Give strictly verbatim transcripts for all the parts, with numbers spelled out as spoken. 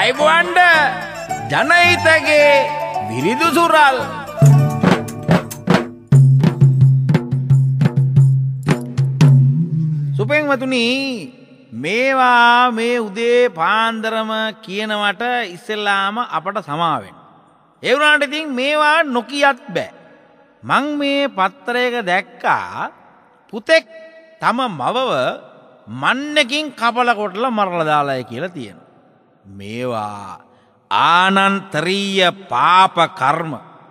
අයිබෝන්ඩ ජනහිතගේ විරිදු සුරල් සුපෙන්වතුනි මේවා මේ උදේ පාන්දරම කියනවට ඉස්සෙල්ලාම අපට සමාවෙන්න. ඒ වුණාට ඉතින් මේවා නොකියත් බෑ. මං මේ පත්තරයක දැක්කා පුතෙක් තම මවව මන්නකින් කපල කොටලා මරලා දාලායි කියලා තියෙනවා. මේවා ආනන්තරීය පාප කර්ම.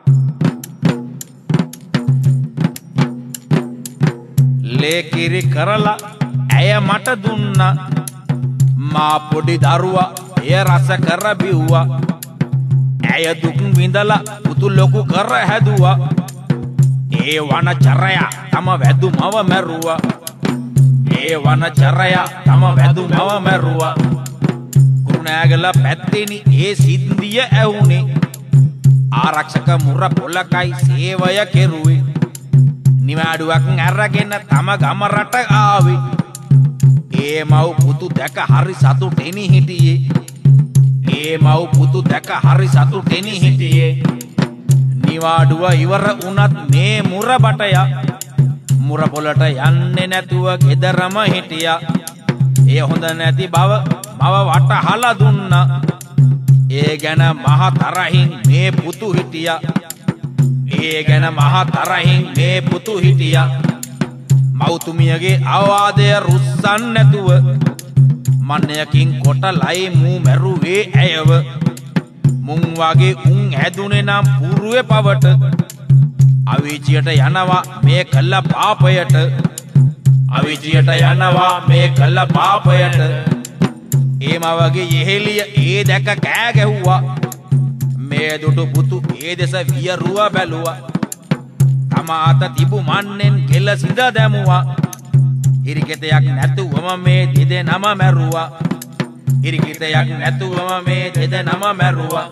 ලේකිරි කරලා ඇය මට දුන්නා මා පොඩි දරුවා එය රස කර බිව්වා ඇය දුක් විඳලා පුතු ලොකු කර හැදුවා ඒ වනචරය තම වැදු මව මැරුවා ඒ වනචරය තම වැදු මව මැරුවා කුරුණෑගල පැත්තේනි ඒ සින්දිය ඇවුනේ ආරක්ෂක මුර පොලකයි සේවය කෙරුවේ නිවාඩුවක් අරගෙන තම ගම රට ආවේ ඒ මව් පුතු දැක හරි සතුටෙනි හිටියේ ඒ මව් පුතු දැක හරි සතුටෙනි හිටියේ නිවාඩුව ඉවර වුණත් මේ මුර බටය මුර පොලට යන්නේ නැතුව ගෙදරම හිටියා ඒ හොඳ නැති බව මව වටහලා දුන්නා ඒ ගැන මහ තරහින් මේ පුතු හිටියා ඒ ගැන මහ තරහින් මේ පුතු හිටියා මව්තුමියගේ අවවාදය රුස්සන් නැතුව මන්නයකින් කොටලයි මූ මැරුවේ ඇයව මුං වගේ උන් හැදුනේ නම් පුරුවේ පවට අවීචියට යනවා මේ කළ පාපයට අවීචියට යනවා මේ කළ පාපයට ඒ මවගේ යෙහෙලිය ඒ දැක කෑ ගැහුවා මේ දුටු පුතු ඒ දෙස වියරුව බැලුවා තම අත තිබු මන්නෙන් කෙල සිඳ දැමුවා හිරිකෙතයක් නැතුවම මේ දෙදෙනම මැරුවා හිරිකෙතයක් නැතුවම මේ දෙදෙනම මැරුවා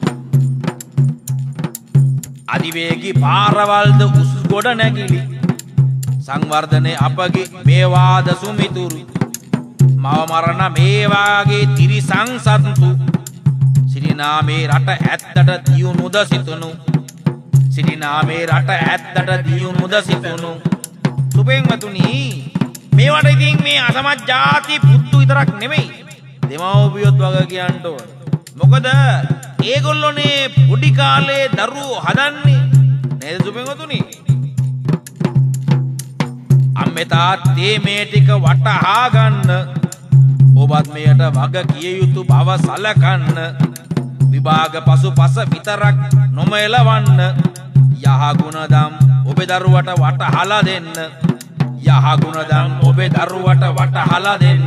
අධිවේගී පාරවල්ද උස් ගොඩ නැගිලි සංවර්ධනයේ අපගේ මේ වාද සුමිතුරු මව මරණ මේ වාගේ තිරිසං සත්තු සිරිනාමේ රට ඇත්තට දියුණුද සිතුණු සිරිනාමේ රට ඇත්තට දියුණුද සිතුණු සුපෙන්වතුනි මේවට ඉතින් මේ අසමත් ಜಾති පුතු විතරක් නෙමෙයි දෙමව්පියොත් වගේ කියන්න ඕන මොකද ඒගොල්ලෝනේ පොඩි කාලේ දරුවෝ හදන්නේ නේද සුපෙන්වතුනි අම්මේ තාත්තේ මේ ටික වටහා ගන්න ඔබත් මෙයට වග කිය යුතු බව සලකන්න විභාග පසුපස විතරක් නොමෙලවන්න යහ ගුණදම් ඔබේ දරුවට වටහලා දෙන්න යහ ගුණදම් ඔබේ දරුවට වටහලා දෙන්න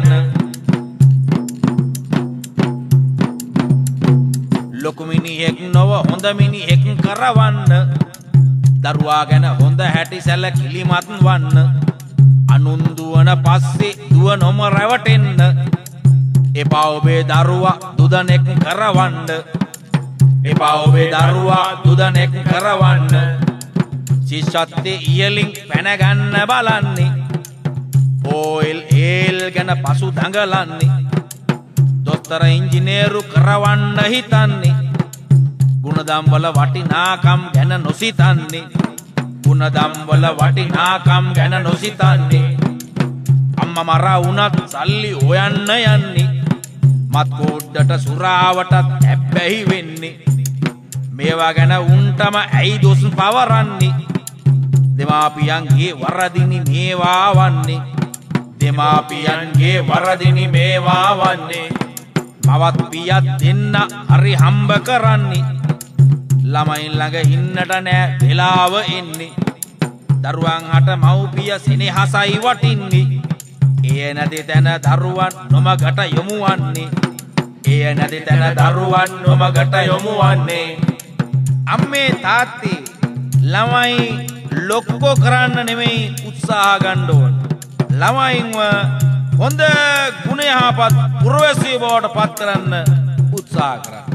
ලොකු මිනිහෙක් නොව හොඳ මිනිහෙක් කරවන්න දරුවා ගැන හොඳ හැටි සැලකිලිමත් වන්න අනුන් දුවන පස්සේ දුව නොම රැවටෙන්න එපා ඔබේ දරුවා දුදනෙක් කරවන්න එපා ඔබේ දරුවා දුදනෙක් කරවන්න ශිෂ්‍යත්වයේ ඉහළින් පැන ගන්න බලන්නේ ඕයිල් ඒල් ගැන පසු දඟලන්නේ දොස්තර ඉංජිනේරු කරවන්න හිතන්නේ ගුණදම් වල වටිනාකම් ගැන නොසිතන්නේ ගුණදම් වල වටිනාකම් ගැන නොසිතන්නේ අම්මා මරා වුණත් සල්ලි හොයන්න යන්නේ මත් කෝඩ්ඩට සුරාවටත් හැබ්බැහි වෙන්නේ මේවා ගැන උන්ටම ඇයි දොස් පවරන්නේ දෙමාපියන්ගේ වරදිනි මේවා වන්නේ දෙමාපියන්ගේ වරදිනි මේවා වන්නේ මවත් පියත් දෙන්න හරි හම්බ කරන්නේ ළමයින් ළඟ ඉන්නට නෑ වෙලාව එන්නේ දරුවන් හට මව්පිය සෙනෙහසයි වටින්නේ එය නැති තැන දරුවන් නොමගට යොමු වන්නේ එය නැති තැන දරුවන් නොමගට යොමු වන්නේ අම්මේ තාත්තේ ළමයි ලොක්කෝ කරන්න නෙමෙයි උත්සාහ ගන්න ඕන ළමයින්ව හොඳ ගුණ යහපත් පුරවැසියෝ බවට පත් කරන්න උත්සාහ කරන්න